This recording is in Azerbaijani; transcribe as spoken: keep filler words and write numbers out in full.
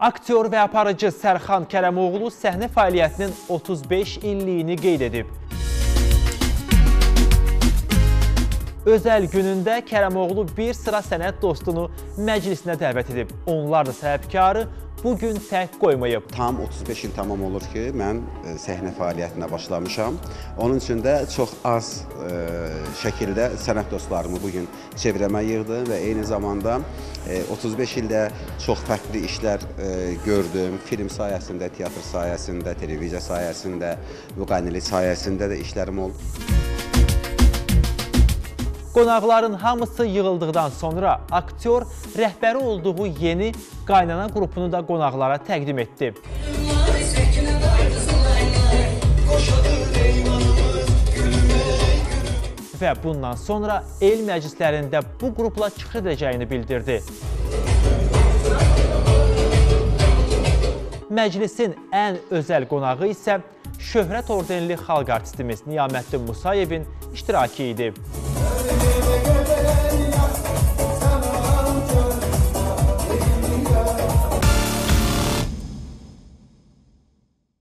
Aktyor və aparıcı Sərxan Kərəmoğlu səhnə fəaliyyətinin otuz beş illiyini qeyd edib. Özəl günündə Kərəmoğlu bir sıra sənət dostunu məclisinə dəvət edib. Onlar da səbəbkarı bugün tək qoymayıb. Tam otuz beş il tamam olur ki, mən səhnə fəaliyyətinə başlamışam. Onun üçün də çox az e, şəkildə sənət dostlarımı bugün çevrəmə yığdım və eyni zamanda e, otuz beş ildə çox fərqli işlər e, gördüm. Film sayəsində, teatr sayəsində, televiziya sayəsində, müğənnilik sayəsində də işlərim oldu. Qonaqların hamısı yığıldıqdan sonra aktyor rəhbəri olduğu yeni qaynana qrupunu da qonaqlara təqdim etdi. Və bundan sonra el məclislərində bu qrupla çıxış edəcəyini bildirdi. Məclisin ən özəl qonağı isə şöhrət ordenli xalq artistimiz Niyaməddin Musayevin iştirakı idi.